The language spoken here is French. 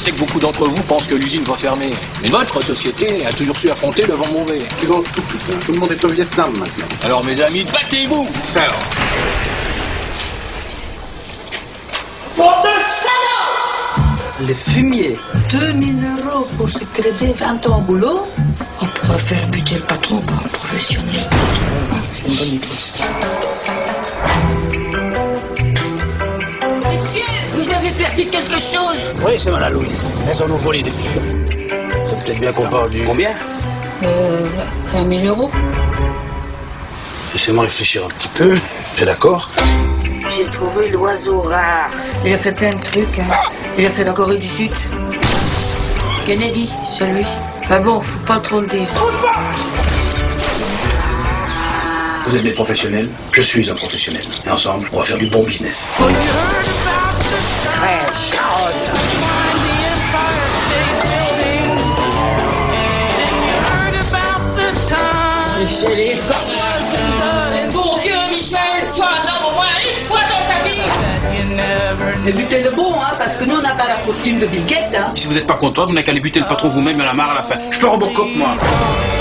sais que beaucoup d'entre vous pensent que l'usine va fermer. Mais votre société a toujours su affronter le vent mauvais. Tu vois tout, putain. Tout le monde est au Vietnam maintenant. Alors mes amis, battez-vous! Ça. Les fumiers, 2000 € pour se crever 20 ans au boulot. On pourrait faire buter le patron par un professionnel. C'est une bonne idée. Messieurs, vous avez perdu quelque chose. Oui, c'est mal à Louise. Elles ont nous volé des filles. C'est peut-être bien qu'on parle du... Combien 20 000 €. Laissez-moi réfléchir un petit peu. T'es d'accord? J'ai trouvé l'oiseau rare. Il a fait plein de trucs, hein. Il a fait la Corée du Sud. Kennedy, c'est lui. Bah bon, faut pas trop le dire. Vous êtes des professionnels, je suis un professionnel. Et ensemble, on va faire du bon business. Très chaude. Michel, bon Dieu, Michel, tu as un homme au moins une fois dans ta vie. Mais butez le bon, hein, parce que nous, on n'a pas la fortune de Bill Gates, hein. Si vous n'êtes pas content, vous n'avez qu'à aller buter le patron vous-même à la mare à la fin. Je peux Robocop, moi.